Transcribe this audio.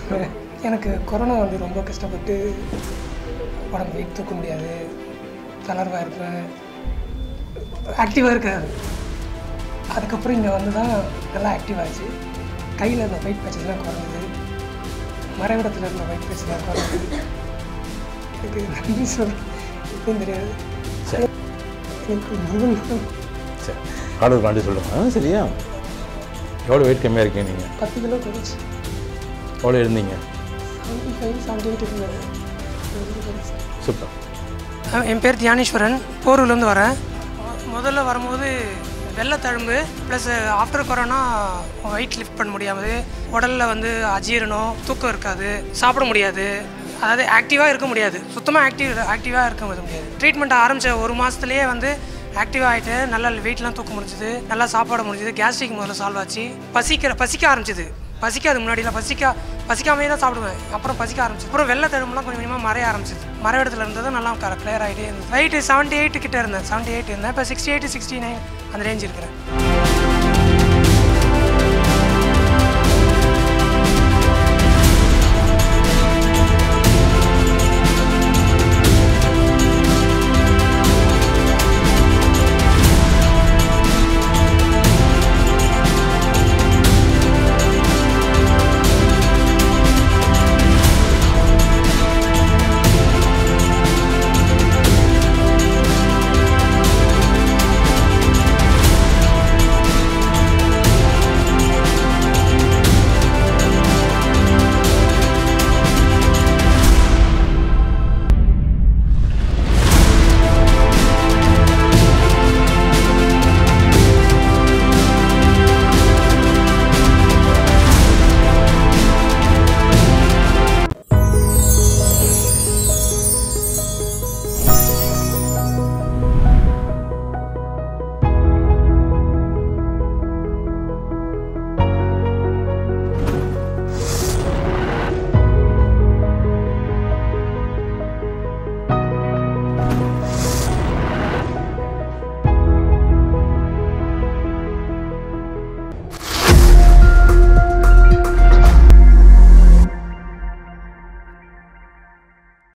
எனக்கு கொரோனா வந்து ரொம்ப கஷ்டப்பட்டு உடம்பு வெயிட் தூக்க முடியாது, தளர்வாக இருப்பேன், ஆக்டிவாக இருக்காது. அதுக்கப்புறம் இங்கே வந்து தான் நல்லா ஆக்டிவ் ஆச்சு. கையில் இருந்த வெயிட் பேச்சஸ்லாம் குறைஞ்சிது, மறைவிடத்தில் இருந்த வெயிட் பேச்சஸ்லாம் குறைஞ்சிது. எனக்கு நன்றி எப்படின்னு தெரியாது. சரி எனக்கு சரி கடவுள் நன்றி சொல்லுங்கள். சரியா? எவ்வளோ வெயிட் கம்மியாக இருக்கீங்க நீங்கள்? 10 கிலோ குறைச்சி. எவ்வளோ இருந்தீங்க? 75, 78 இருந்தது. சூப்பர். என் பேர் தியானேஸ்வரன், போரூர்லேருந்து வரேன். முதல்ல வரும்போது வெள்ளைத்தழும்பு plus after corona weight lift பண்ண முடியாது, உடலில் வந்து அஜீரணம், தூக்கம் இருக்காது, சாப்பிட முடியாது, அதாவது ஆக்டிவாக இருக்க முடியாது, சுத்தமாக ஆக்டிவாக இருக்க முடியாது. ட்ரீட்மெண்ட் ஆரம்பித்த 1 மாதத்துலேயே வந்து ஆக்டிவாக ஆகிட்டு நல்லா வெயிட்லாம் தூக்க முடிஞ்சுது, நல்லா சாப்பாட முடிஞ்சுது. கேஸ்ட்ரிக் முதல்ல சால்வ் ஆச்சு. பசிக்க ஆரம்பிச்சிது. பசிக்காது முன்னாடிலாம், பசிக்காமே தான் சாப்பிடுவேன். அப்புறம் பசிக்க ஆரம்பிச்சு. அப்புறம் வெள்ளைத்தழும்புலாம் கொஞ்சம் கொஞ்சமாக மறைய ஆரம்பிச்சிது. மறைவிடத்தில் இருந்தது நல்லா கிளியர் ஆகிட்டே இருந்தது. வெயிட் 78 கிட்ட இருந்தேன், 78 இருந்தேன். இப்போ 68, 69 அந்த ரேஞ்ச் இருக்கிறேன்.